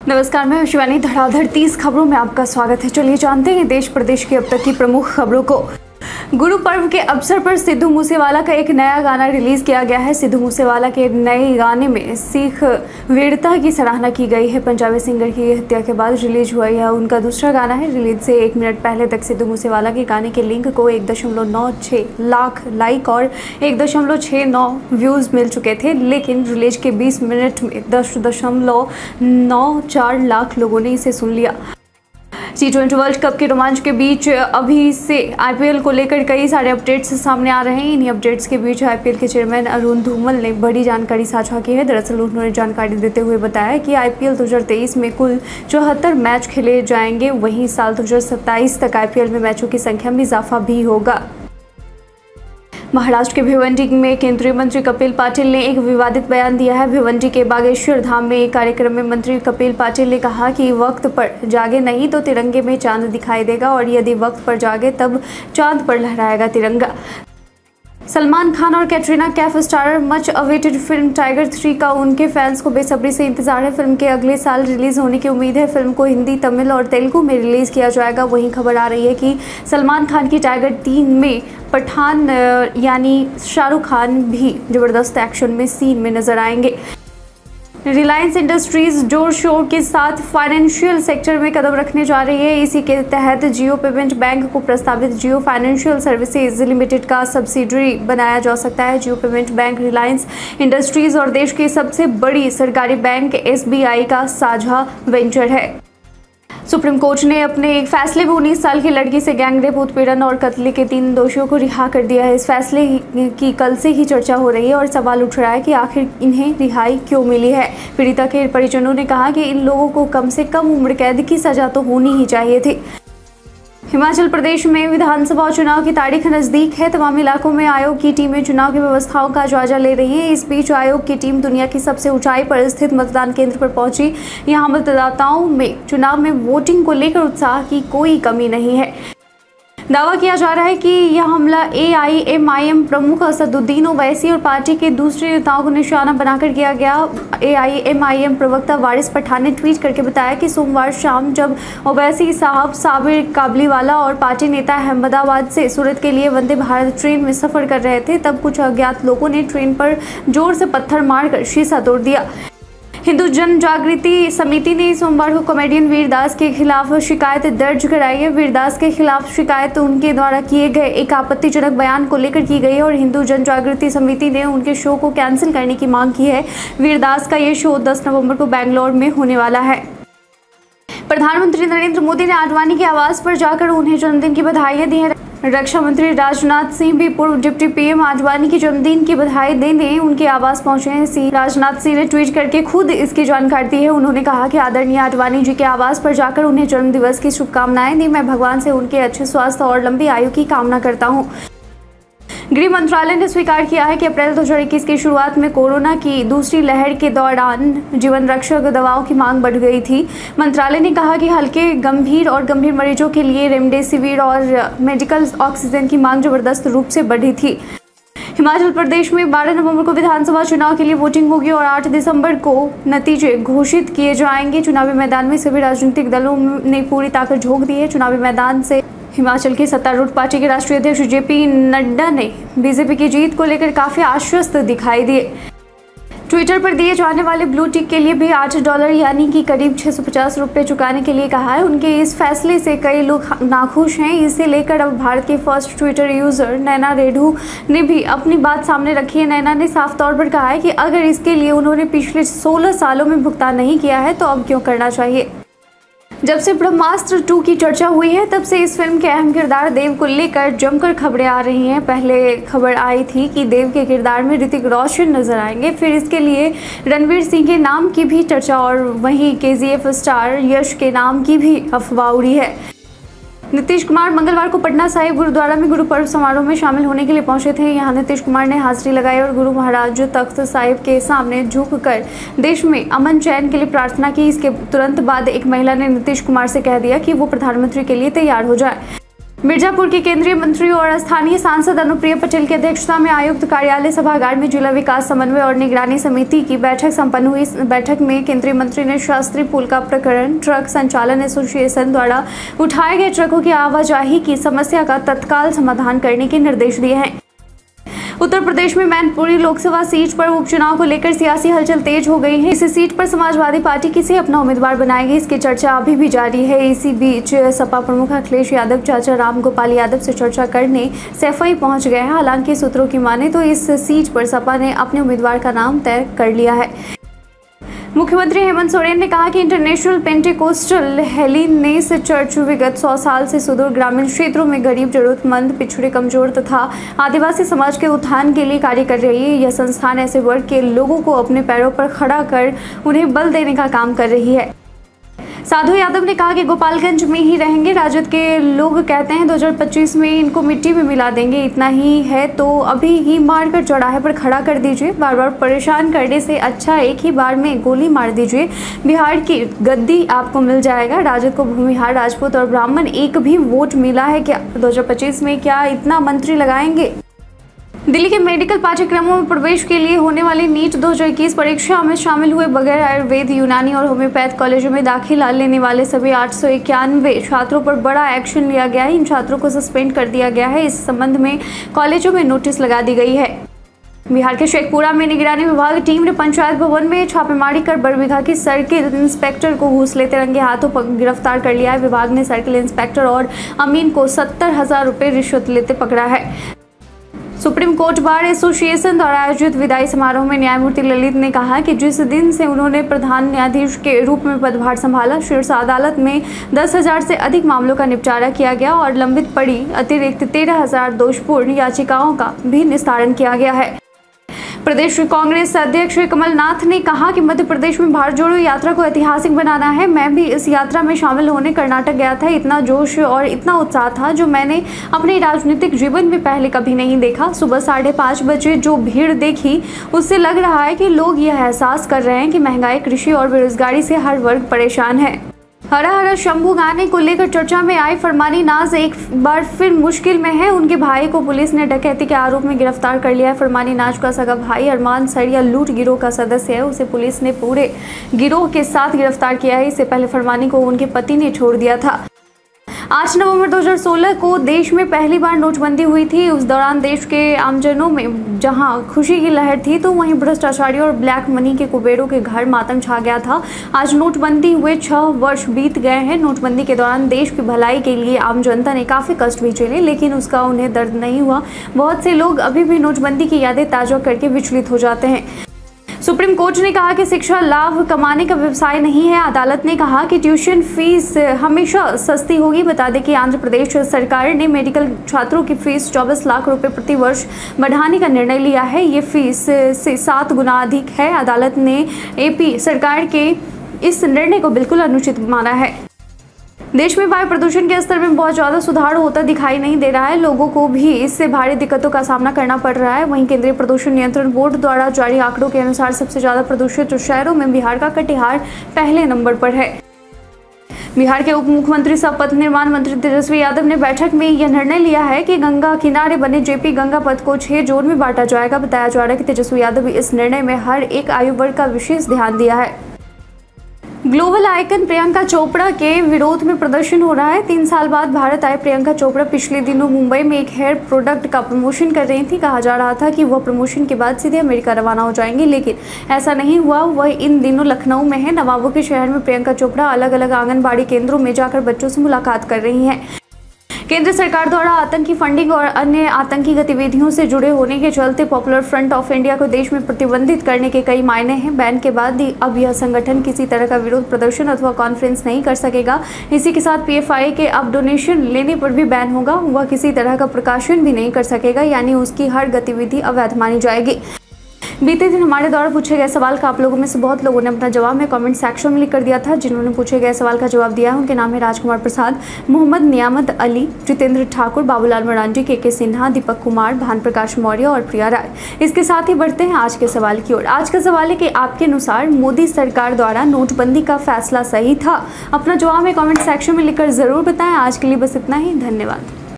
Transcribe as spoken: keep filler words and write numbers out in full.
नमस्कार, मैं शिवानी। धड़ाधड़ तीस खबरों में आपका स्वागत है। चलिए जानते हैं देश प्रदेश की अब तक की प्रमुख खबरों को। गुरु पर्व के अवसर पर सिद्धू मूसेवाला का एक नया गाना रिलीज किया गया है। सिद्धू मूसेवाला के नए गाने में सिख वीरता की सराहना की गई है। पंजाबी सिंगर की हत्या के बाद रिलीज हुआ यह उनका दूसरा गाना है। रिलीज से एक मिनट पहले तक सिद्धू मूसेवाला के गाने के लिंक को एक दशमलव नौ छः लाख लाइक और एक दशमलव छः नौ व्यूज मिल चुके थे, लेकिन रिलीज के बीस मिनट में दस दशमलव नौ चार लाख लोगों ने इसे सुन लिया। टी ट्वेंटी वर्ल्ड कप के रोमांच के बीच अभी से आईपीएल को लेकर कई सारे अपडेट्स सामने आ रहे हैं। इन्हीं अपडेट्स के बीच आईपीएल के चेयरमैन अरुण धूमल ने बड़ी जानकारी साझा की है। दरअसल उन्होंने जानकारी देते हुए बताया कि आईपीएल दो हज़ार तेईस में कुल चौहत्तर मैच खेले जाएंगे, वहीं साल दो हज़ार सत्ताईस तक आईपीएल में मैचों की संख्या में इजाफा भी होगा। महाराष्ट्र के भिवंडी में केंद्रीय मंत्री कपिल पाटिल ने एक विवादित बयान दिया है। भिवंडी के बागेश्वर धाम में एक कार्यक्रम में मंत्री कपिल पाटिल ने कहा कि वक्त पर जागे नहीं तो तिरंगे में चांद दिखाई देगा, और यदि वक्त पर जागे तब चांद पर लहराएगा तिरंगा। सलमान खान और Katrina Kaif starrer much awaited film tiger three का उनके फैंस को बेसब्री से इंतजार है। फिल्म के अगले साल रिलीज होने की उम्मीद है। फिल्म को हिंदी, तमिल और तेलुगु में रिलीज किया जाएगा। वहीं खबर आ रही है कि सलमान खान की टाइगर तीन में पठान यानी शाहरुख खान भी जबरदस्त एक्शन में सीन में नजर आएंगे। रिलायंस इंडस्ट्रीज जोर शोर के साथ फाइनेंशियल सेक्टर में कदम रखने जा रही है। इसी के तहत जियो पेमेंट बैंक को प्रस्तावित जियो फाइनेंशियल सर्विसेज लिमिटेड का सब्सिडरी बनाया जा सकता है। Jio payment bank Reliance industries और देश की सबसे बड़ी सरकारी बैंक एसबीआई का साझा वेंचर है। सुप्रीम कोर्ट ने अपने एक फैसले में उन्नीस साल की लड़की से गैंगरेप, उत्पीड़न और कत्ल के तीन दोषियों को रिहा कर दिया है। इस फैसले की कल से ही चर्चा हो रही है और सवाल उठ रहा है कि आखिर इन्हें रिहाई क्यों मिली है। पीड़िता के परिजनों ने कहा कि इन लोगों को कम से कम उम्र कैद की सजा तो होनी ही चाहिए थी। हिमाचल प्रदेश में विधानसभा चुनाव की तारीख नजदीक है। तमाम इलाकों में आयोग की टीमें चुनाव की व्यवस्थाओं का जायजा ले रही है। इस बीच आयोग की टीम दुनिया की सबसे ऊंचाई पर स्थित मतदान केंद्र पर पहुंची। यहां मतदाताओं में चुनाव में वोटिंग को लेकर उत्साह की कोई कमी नहीं है। दावा किया जा रहा है कि यह हमला एआईएमआईएम प्रमुख असदुद्दीन ओवैसी और पार्टी के दूसरे नेताओं को निशाना बनाकर किया गया। एआईएमआईएम प्रवक्ता वारिस पठान ने ट्वीट करके बताया कि सोमवार शाम जब ओवैसी साहब, साबिर काबलीवाला और पार्टी नेता अहमदाबाद से सूरत के लिए वंदे भारत ट्रेन में सफर कर रहे थे, तब कुछ अज्ञात लोगों ने ट्रेन पर जोर से पत्थर मारकर शीशा तोड़ दिया। हिंदू जन जागृति समिति ने सोमवार को कॉमेडियन वीरदास के खिलाफ शिकायत दर्ज कराई है। वीरदास के खिलाफ शिकायत उनके द्वारा किए गए एक आपत्तिजनक बयान को लेकर की गई है और हिंदू जन जागृति समिति ने उनके शो को कैंसिल करने की मांग की है। वीरदास का ये शो दस नवंबर को बेंगलोर में होने वाला है। प्रधानमंत्री नरेंद्र मोदी ने आडवाणी के आवास पर जाकर उन्हें जन्मदिन की बधाइयां दी हैं। रक्षा मंत्री राजनाथ सिंह भी पूर्व डिप्टी पीएम आडवाणी की जन्मदिन की बधाई देने उनके आवास पहुंचे हैं। सी राजनाथ सिंह ने ट्वीट करके खुद इसकी जानकारी दी है। उन्होंने कहा कि आदरणीय आडवाणी जी के आवास पर जाकर उन्हें जन्म दिवस की शुभकामनाएं दी। मैं भगवान से उनके अच्छे स्वास्थ्य और लंबी आयु की कामना करता हूँ। गृह मंत्रालय ने स्वीकार किया है कि अप्रैल दो हज़ार इक्कीस की शुरुआत में कोरोना की दूसरी लहर के दौरान जीवन रक्षक दवाओं की मांग बढ़ गई थी। मंत्रालय ने कहा कि हल्के, गंभीर और गंभीर मरीजों के लिए रेमडेसिविर और मेडिकल ऑक्सीजन की मांग जबरदस्त रूप से बढ़ी थी। हिमाचल प्रदेश में बारह नवंबर को विधानसभा चुनाव के लिए वोटिंग होगी और आठ दिसंबर को नतीजे घोषित किए जाएंगे। चुनावी मैदान में सभी राजनीतिक दलों ने पूरी ताकत झोंक दी है। चुनावी मैदान से हिमाचल की सत्तारूढ़ पार्टी के राष्ट्रीय अध्यक्ष जेपी नड्डा ने बीजेपी की जीत को लेकर काफी आश्वस्त दिखाई दिए। ट्विटर पर दिए जाने वाले ब्लू टिक के लिए भी आठ डॉलर यानी कि करीब छह सौ पचास रुपए चुकाने के लिए कहा है। उनके इस फैसले से कई लोग नाखुश हैं। इसे लेकर अब भारत के first twitter user Naina Redu ने भी अपनी बात सामने रखी है। नैना ने साफ तौर पर कहा है कि अगर इसके लिए उन्होंने पिछले सोलह सालों में भुगतान नहीं किया है तो अब क्यों करना चाहिए। जब से ब्रह्मास्त्र टू की चर्चा हुई है तब से इस फिल्म के अहम किरदार देव को लेकर जमकर खबरें आ रही हैं। पहले खबर आई थी कि देव के किरदार में ऋतिक रोशन नजर आएंगे, फिर इसके लिए रणवीर सिंह के नाम की भी चर्चा और वहीं केजीएफ स्टार यश के नाम की भी अफवाह उड़ी है। नीतीश कुमार मंगलवार को पटना साहिब गुरुद्वारा में गुरु पर्व समारोह में शामिल होने के लिए पहुंचे थे। यहां नीतीश कुमार ने हाजिरी लगाई और गुरु महाराज तख्त साहिब के सामने झुककर देश में अमन चैन के लिए प्रार्थना की। इसके तुरंत बाद एक महिला ने नीतीश कुमार से कह दिया कि वो प्रधानमंत्री के लिए तैयार हो जाए। मिर्जापुर के केंद्रीय मंत्री और स्थानीय सांसद अनुप्रिया पटेल की अध्यक्षता में आयुक्त कार्यालय सभागार में जिला विकास समन्वय और निगरानी समिति की बैठक संपन्न हुई। बैठक में केंद्रीय मंत्री ने शास्त्री पुल का प्रकरण ट्रक संचालन एसोसिएशन द्वारा उठाए गए ट्रकों की आवाजाही की समस्या का तत्काल समाधान करने के निर्देश दिए हैं। उत्तर प्रदेश में मैनपुरी लोकसभा सीट पर उपचुनाव को लेकर सियासी हलचल तेज हो गई है। इस सीट पर समाजवादी पार्टी किसे अपना उम्मीदवार बनाएगी, इसकी चर्चा अभी भी जारी है। इसी बीच सपा प्रमुख अखिलेश यादव चाचा राम गोपाल यादव से चर्चा करने सैफई पहुंच गए हैं। हालांकि सूत्रों की माने तो इस सीट पर सपा ने अपने उम्मीदवार का नाम तय कर लिया है। मुख्यमंत्री हेमंत सोरेन ने कहा कि इंटरनेशनल पेंटेकोस्टल हेलिनेस चर्च विगत सौ साल से सुदूर ग्रामीण क्षेत्रों में गरीब, जरूरतमंद, पिछड़े, कमजोर तथा आदिवासी समाज के उत्थान के लिए कार्य कर रही है। यह संस्थान ऐसे वर्ग के लोगों को अपने पैरों पर खड़ा कर उन्हें बल देने का काम कर रही है। साधु यादव ने कहा कि गोपालगंज में ही रहेंगे। राजद के लोग कहते हैं दो हज़ार पच्चीस में इनको मिट्टी में मिला देंगे। इतना ही है तो अभी ही मारकर चौराहे पर खड़ा कर दीजिए। बार बार परेशान करने से अच्छा एक ही बार में गोली मार दीजिए। बिहार की गद्दी आपको मिल जाएगा। राजद को भूमिहार, राजपूत और ब्राह्मण एक भी वोट मिला है क्या? दो हज़ार पच्चीस में क्या इतना मंत्री लगाएंगे? दिल्ली के मेडिकल पाठ्यक्रमों में प्रवेश के लिए होने वाली नीट दो हज़ार इक्कीस परीक्षा में शामिल हुए बगैर आयुर्वेद, यूनानी और होम्योपैथ कॉलेजों में दाखिला लेने वाले सभी आठ सौ इक्यानवे छात्रों पर बड़ा एक्शन लिया गया है। इन छात्रों को सस्पेंड कर दिया गया है। इस संबंध में कॉलेजों में नोटिस लगा दी गई है। बिहार के शेखपुरा में निगरानी विभाग टीम ने पंचायत भवन में छापेमारी कर बरबीघा की सर्किल इंस्पेक्टर को घूस लेते रंगे हाथों गिरफ्तार कर लिया है। विभाग ने सर्किल इंस्पेक्टर और अमीन को सत्तर हजार रुपये रिश्वत लेते पकड़ा है। सुप्रीम कोर्ट बार एसोसिएशन द्वारा आयोजित विदाई समारोह में न्यायमूर्ति ललित ने कहा कि जिस दिन से उन्होंने प्रधान न्यायाधीश के रूप में पदभार संभाला, शीर्ष अदालत में दस हजार से अधिक मामलों का निपटारा किया गया और लंबित पड़ी अतिरिक्त तेरह हजार दोषपूर्ण याचिकाओं का भी निस्तारण किया गया है। प्रदेश कांग्रेस अध्यक्ष कमलनाथ ने कहा कि मध्य प्रदेश में भारत जोड़ो यात्रा को ऐतिहासिक बनाना है। मैं भी इस यात्रा में शामिल होने कर्नाटक गया था। इतना जोश और इतना उत्साह था जो मैंने अपने राजनीतिक जीवन में पहले कभी नहीं देखा। सुबह साढ़े पाँच बजे जो भीड़ देखी उससे लग रहा है कि लोग यह एहसास कर रहे हैं कि महंगाई, कृषि और बेरोजगारी से हर वर्ग परेशान है। हरा हरा शंभू गाने को लेकर चर्चा में आई फरमानी नाज एक बार फिर मुश्किल में है। उनके भाई को पुलिस ने डकैती के आरोप में गिरफ्तार कर लिया है। फरमानी नाज का सगा भाई अरमान सरिया लूट गिरोह का सदस्य है। उसे पुलिस ने पूरे गिरोह के साथ गिरफ्तार किया है। इससे पहले फरमानी को उनके पति ने छोड़ दिया था। आठ नवंबर दो हज़ार सोलह को देश में पहली बार नोटबंदी हुई थी। उस दौरान देश के आमजनों में जहां खुशी की लहर थी तो वहीं भ्रष्टाचारियों और ब्लैक मनी के कुबेरों के घर मातम छा गया था। आज नोटबंदी हुए छह वर्ष बीत गए हैं। नोटबंदी के दौरान देश की भलाई के लिए आम जनता ने काफ़ी कष्ट भी झेले, लेकिन उसका उन्हें दर्द नहीं हुआ। बहुत से लोग अभी भी नोटबंदी की यादें ताज़ा करके विचलित हो जाते हैं। सुप्रीम कोर्ट ने कहा कि शिक्षा लाभ कमाने का व्यवसाय नहीं है। अदालत ने कहा कि ट्यूशन फीस हमेशा सस्ती होगी। बता दें कि आंध्र प्रदेश सरकार ने मेडिकल छात्रों की फीस चौबीस लाख रुपए प्रति वर्ष बढ़ाने का निर्णय लिया है। ये फीस से सात गुना अधिक है। अदालत ने एपी सरकार के इस निर्णय को बिल्कुल अनुचित माना है। देश में वायु प्रदूषण के स्तर में बहुत ज़्यादा सुधार होता दिखाई नहीं दे रहा है। लोगों को भी इससे भारी दिक्कतों का सामना करना पड़ रहा है। वहीं केंद्रीय प्रदूषण नियंत्रण बोर्ड द्वारा जारी आंकड़ों के अनुसार सबसे ज़्यादा प्रदूषित शहरों में बिहार का कटिहार पहले नंबर पर है। बिहार के उप मुख्यमंत्री सह पथ निर्माण मंत्री तेजस्वी यादव ने बैठक में यह निर्णय लिया है कि गंगा किनारे बने जेपी गंगा पथ को छह जोन में बांटा जाएगा। बताया जा रहा है कि तेजस्वी यादव इस निर्णय में हर एक आयु वर्ग का विशेष ध्यान दिया है। ग्लोबल आइकन प्रियंका चोपड़ा के विरोध में प्रदर्शन हो रहा है। तीन साल बाद भारत आए प्रियंका चोपड़ा पिछले दिनों मुंबई में एक हेयर प्रोडक्ट का प्रमोशन कर रही थी। कहा जा रहा था कि वह प्रमोशन के बाद सीधे अमेरिका रवाना हो जाएंगी, लेकिन ऐसा नहीं हुआ। वह इन दिनों लखनऊ में है। नवाबों के शहर में प्रियंका चोपड़ा अलग अलग आंगनबाड़ी केंद्रों में जाकर बच्चों से मुलाकात कर रही हैं। केंद्र सरकार द्वारा आतंकी फंडिंग और अन्य आतंकी गतिविधियों से जुड़े होने के चलते पॉपुलर फ्रंट ऑफ इंडिया को देश में प्रतिबंधित करने के कई मायने हैं। बैन के बाद अब यह संगठन किसी तरह का विरोध प्रदर्शन अथवा कॉन्फ्रेंस नहीं कर सकेगा। इसी के साथ पीएफआई के अब डोनेशन लेने पर भी बैन होगा। वह किसी तरह का प्रकाशन भी नहीं कर सकेगा, यानी उसकी हर गतिविधि अवैध मानी जाएगी। बीते दिन हमारे द्वारा पूछे गए सवाल का आप लोगों में से बहुत लोगों ने अपना जवाब में कमेंट सेक्शन में लिख कर दिया था। जिन्होंने पूछे गए सवाल का जवाब दिया है उनके नाम है राजकुमार प्रसाद, मोहम्मद नियामत अली, जितेंद्र ठाकुर, बाबूलाल मरांडी, के के सिन्हा, दीपक कुमार, भान प्रकाश मौर्य और प्रिया राय। इसके साथ ही बढ़ते हैं आज के सवाल की ओर। आज का सवाल है कि आपके अनुसार मोदी सरकार द्वारा नोटबंदी का फैसला सही था? अपना जवाब में कॉमेंट सेक्शन में लिखकर जरूर बताएं। आज के लिए बस इतना ही, धन्यवाद।